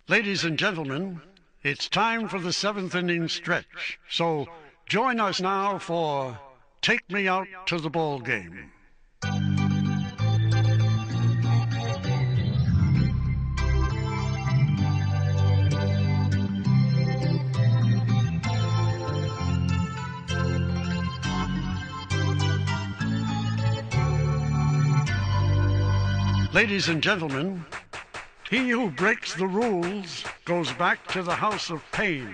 Ladies and gentlemen, it's time for the seventh inning stretch. So join us now for Take Me Out to the Ball Game. Ladies and gentlemen, he who breaks the rules goes back to the house of pain.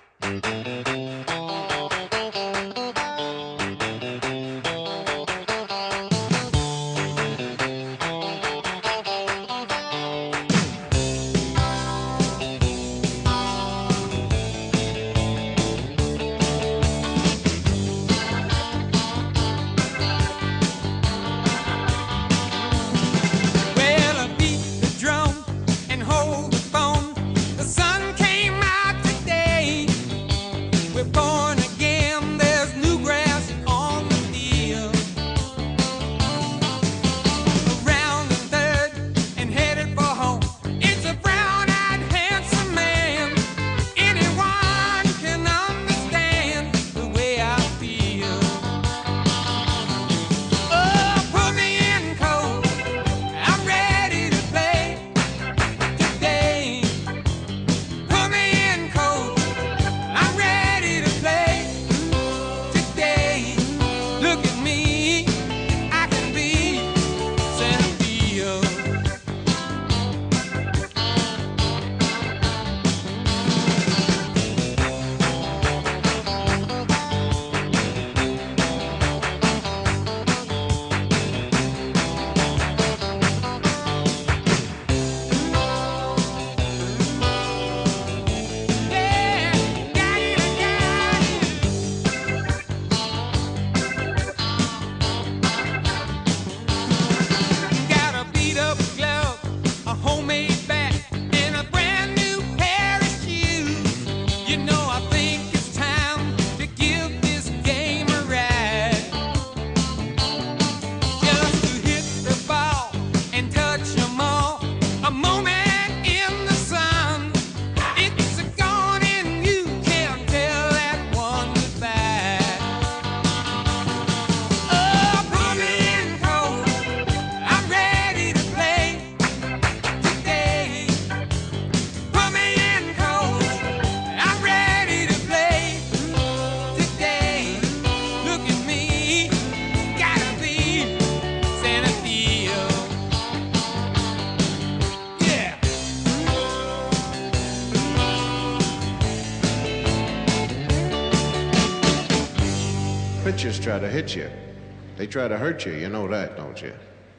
Pitchers try to hit you. They try to hurt you. You know that, don't you?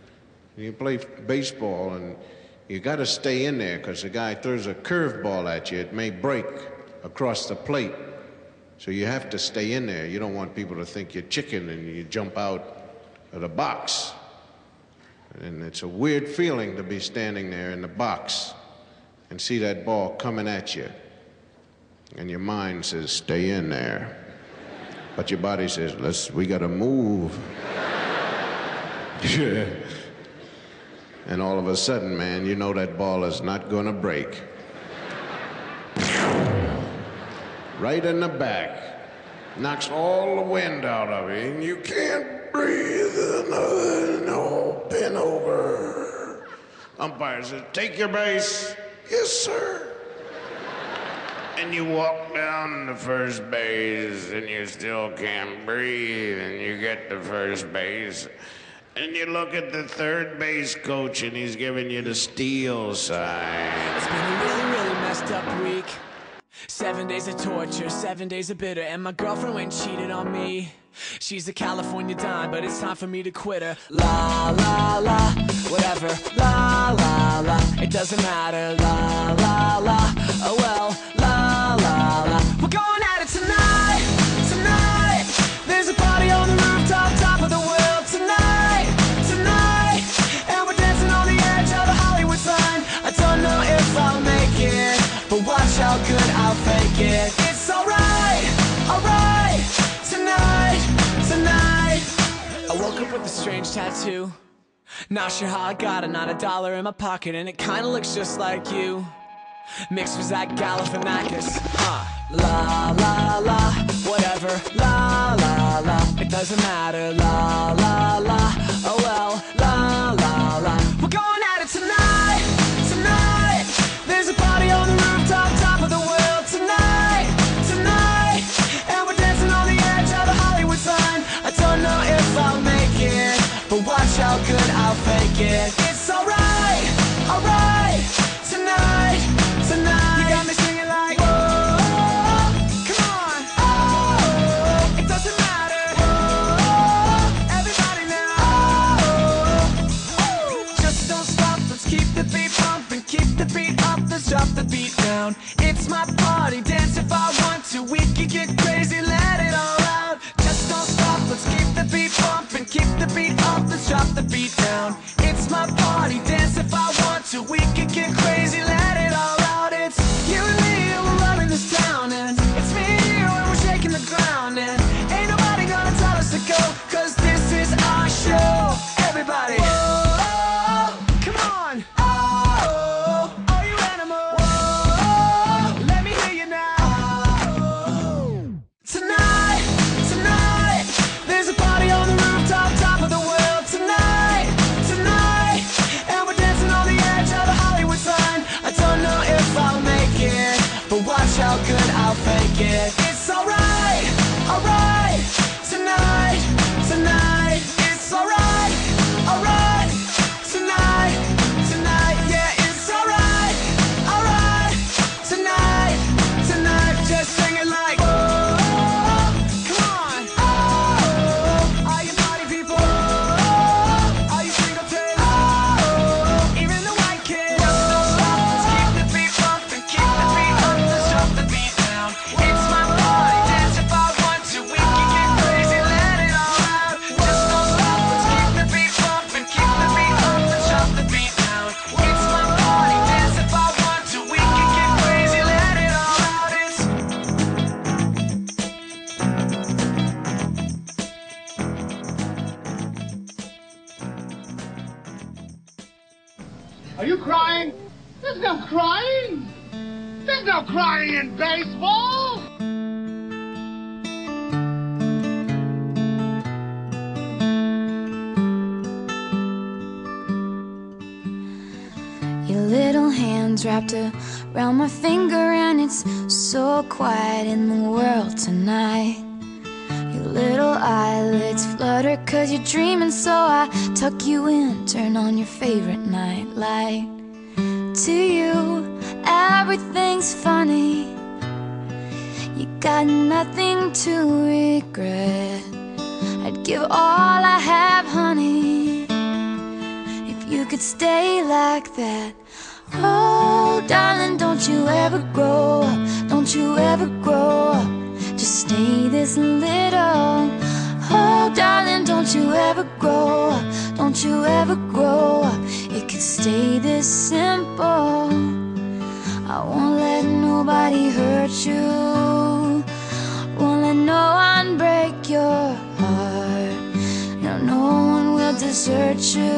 You play baseball and you got to stay in there because the guy throws a curveball at you. It may break across the plate. So you have to stay in there. You don't want people to think you're chicken and you jump out of the box. And it's a weird feeling to be standing there in the box and see that ball coming at you. And your mind says, stay in there. But your body says, we gotta move. Yeah. And all of a sudden, man, you know that ball is not gonna break. Right in the back. Knocks all the wind out of you, and you can't breathe. No, pin over. Umpire says, take your base. Yes, sir. And you walk down to first base, and you still can't breathe, and you get to first base, and you look at the third base coach, and he's giving you the steal sign. It's been a really, really messed up week. 7 days of torture, 7 days of bitter, and my girlfriend went and cheated on me. She's a California dime, but it's time for me to quit her. La, la, la, whatever. La, la, la, it doesn't matter. La, la, la, oh well. La, la, la, we're going at it tonight, tonight. There's a party on the rooftop, top of the world tonight, tonight. And we're dancing on the edge of the Hollywood sign. I don't know if I'll make it, but watch how good I'll fake it. It's alright, alright. Tonight, tonight. I woke up with a strange tattoo. Not sure how I got it, not $1 in my pocket, and it kinda looks just like you. Mixed with that Galifianakis. La la la, whatever. La la la, it doesn't matter. La la la, oh well. La la la, we're going at it tonight, tonight. There's a party on the rooftop, top of the world tonight, tonight. And we're dancing on the edge of the Hollywood sign. I don't know if I'll make it, but watch how good I'll fake it. It's alright, alright. Tonight, tonight. You got me singing like, whoa, come on, oh, it doesn't matter, whoa, everybody now, oh, just don't stop, let's keep the beat pumping, keep the beat up, let's drop the beat down. It's my party, dance if I want to, we can get crazy, let it all out. Just don't stop, let's keep the beat pumping, keep the beat up, let's drop the beat down. It's my party, dance if I want to, we can get crazy, let it all out. It's you and me, and we're running this town, and it's me and you, and we're shaking the ground, and ain't nobody gonna tell us to go, cause this is our show. Everybody, whoa, come on, oh, are you animal? Whoa, let me hear you now. Tonight, tonight, there's a party on the rooftop, top of the world tonight, tonight. And we're dancing on the edge of the Hollywood sign. I don't know if I'll make it, but watch how good I'll fake it. It's alright, alright. Tonight, tonight. It's alright, alright. Tonight, tonight. Yeah, it's alright, alright. Tonight, tonight. Just sing it like, whoa, come on, oh, are you party people? Oh, are you singletons? Oh, even the white kids. Just don't stop, let's keep the beat pumping, keep the beat up, let's drop the beat down. It's my party, dance if I want to, we can get crazy, let it all out. Just don't stop, let's keep the beat pumping, keep the beat up, let's drop the beat down. It's my party, dance if I want to, we can get crazy, let it all out. It's Are you crying? There's no crying. There's no crying in baseball. Your little hands wrapped around my finger, and it's so quiet in the world tonight. Your little eyelids flutter 'cause you're dreaming, so I tuck you in, turn on your favorite night light. To you, everything's funny. You got nothing to regret. I'd give all I have, honey, if you could stay like that. Oh, darling, don't you ever grow up. Don't you ever grow up. Just stay this little. Oh, darling, don't you ever grow up. Don't you ever grow up. It could stay this simple. I won't let nobody hurt you. Won't let no one break your heart. No, no one will desert you.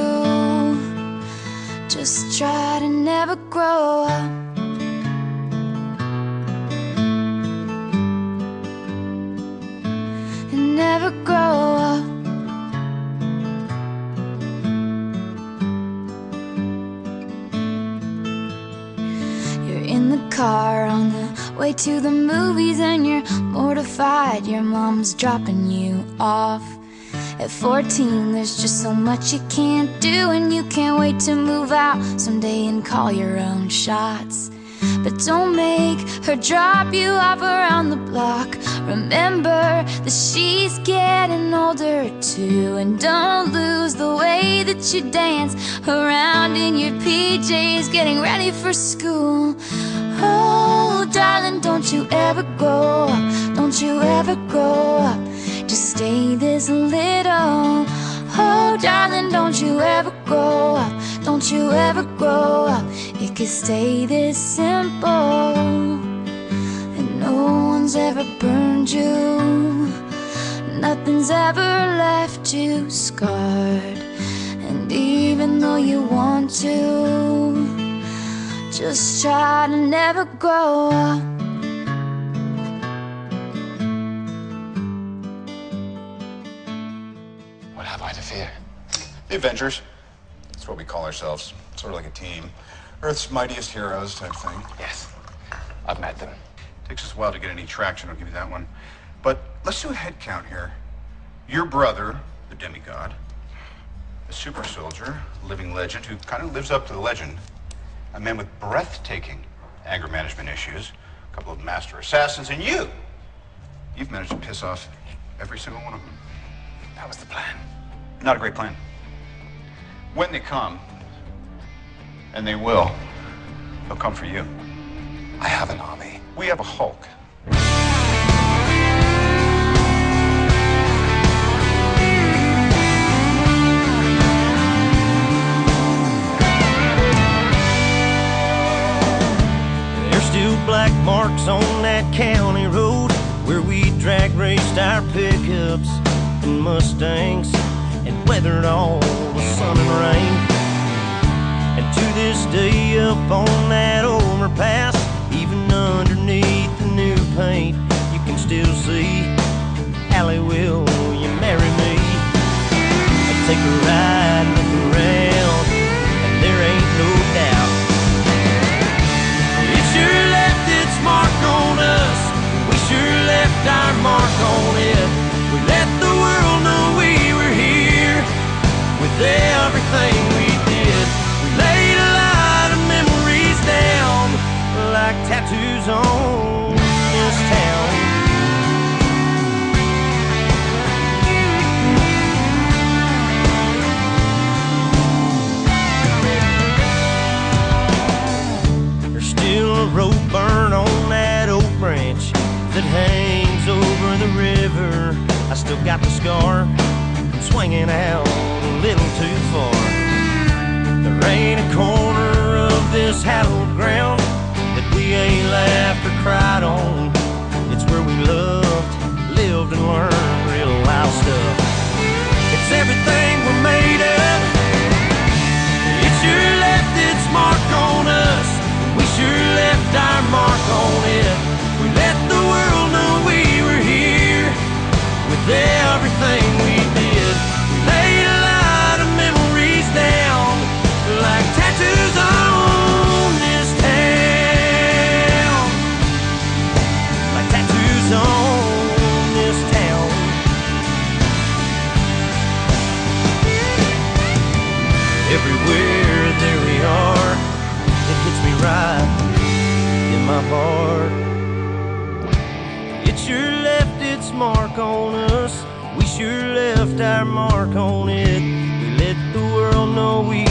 Just try to never grow up. And never grow up. You're in the car on the way to the movies, and you're mortified your mom's dropping you off. At 14, there's just so much you can't do, and you can't wait to move out someday and call your own shots. But don't make her drop you off around the block. Remember that she's getting older too, and don't lose the way that you dance around in your PJs getting ready for school. Oh, darling, don't you ever grow up. Don't you ever grow up. Just stay this little. Oh, darling, don't you ever grow up. Don't you ever grow up. It could stay this simple. And no one's ever burned you. Nothing's ever left you scarred. And even though you want to, just try to never grow up. What have I to fear? The Avengers. That's what we call ourselves. Sort of like a team. Earth's mightiest heroes type thing. Yes, I've met them. Takes us a while to get any traction, I'll give you that one. But let's do a head count here. Your brother, the demigod, a super soldier, living legend who kind of lives up to the legend, a man with breathtaking anger management issues, a couple of master assassins, and you've managed to piss off every single one of them. That was the plan. Not a great plan. When they come, and they will, they'll come for you. I have an army. We have a Hulk. There's still black marks on that county road where we drag raced our pickups and Mustangs and weathered all the sun and rain. And to this day up on that overpass, even underneath the new paint, you can still see, Allie, will you marry me? I take a ride, look around, and there ain't no doubt. It sure left its mark on us, we sure left our mark on it. We let the world know we were here with everything we did. We laid a lot of memories down like tattoos on this town. There's still a rope burn on that oak branch that hangs over the river. I still got the scar from swinging out a little too far. There ain't a corner of this hallowed ground that we ain't laughed or cried on. It's where we loved, lived, and learned real wild stuff. It's everything we're made of. It sure left its mark on us. We sure left our mark on it. We let the world know we were here with everything we did. We laid a lot of memories down like tattoos on this town. Like tattoos on this town. Everywhere there we are, it hits me right in my heart. It sure left its mark on us, we sure left our mark on it. We let the world know we